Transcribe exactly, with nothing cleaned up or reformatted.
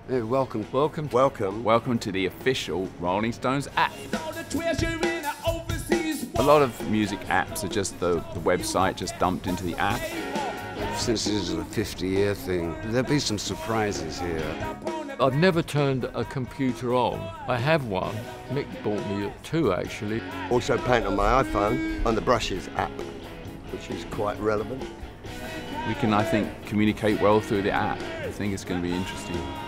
Hey, welcome. Welcome. Welcome. Welcome to the official Rolling Stones app. A lot of music apps are just the, the website just dumped into the app. Since this is a fifty year thing, there'll be some surprises here. I've never turned a computer on. I have one. Mick bought me two, actually. Also paint on my iPhone on the Brushes app, which is quite relevant. We can, I think, communicate well through the app. I think it's going to be interesting.